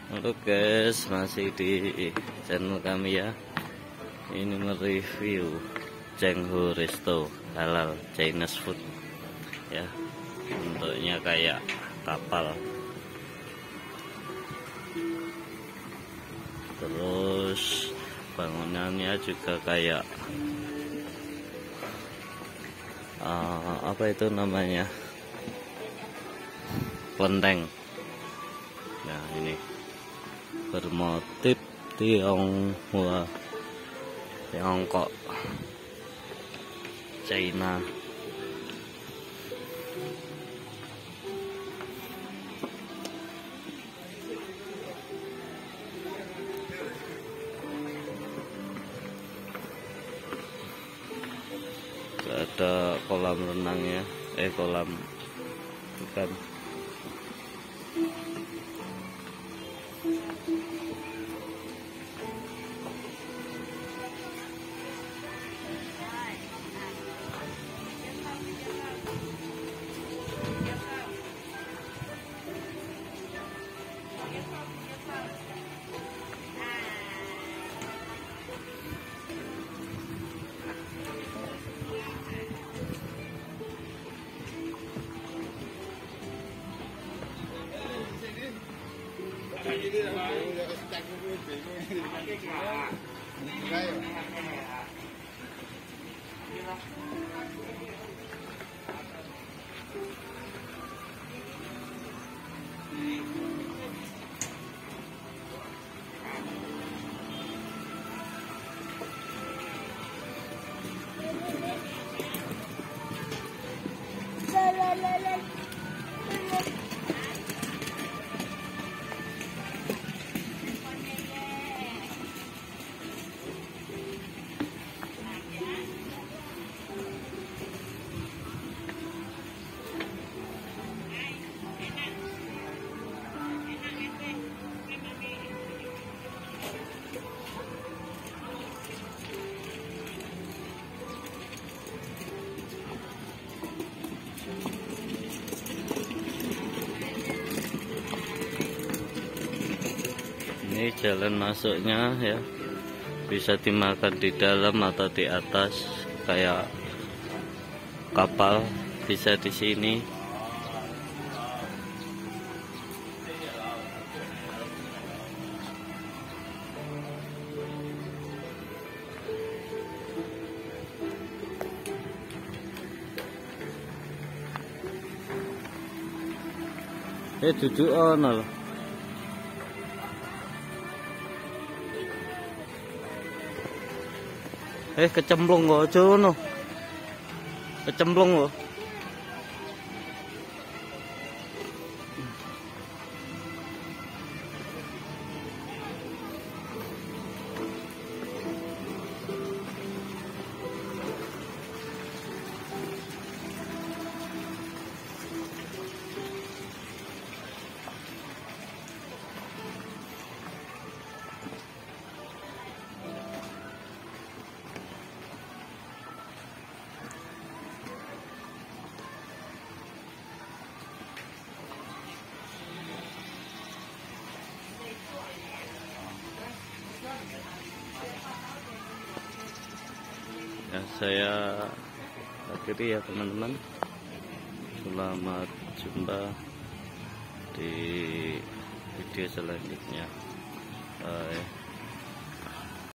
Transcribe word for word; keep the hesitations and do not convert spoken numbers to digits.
Halo guys, masih di channel kami ya. Ini mereview Chenghu Resto halal Chinese food ya. Bentuknya kayak kapal. Terus bangunannya juga kayak uh, apa itu namanya? Kelenteng. Nah, ini bermotif Tionghoa, Tiongkok, China. Ada kolam renangnya, eh kolam ikan. Ini jalan masuknya ya, bisa dimakan di dalam atau di atas kayak kapal, bisa di sini. Eh duduk ono. Eh kecemplung kok aja ngono. Kecemplung kok. Ya, saya akhiri ya teman-teman. Selamat jumpa di video selanjutnya. Bye.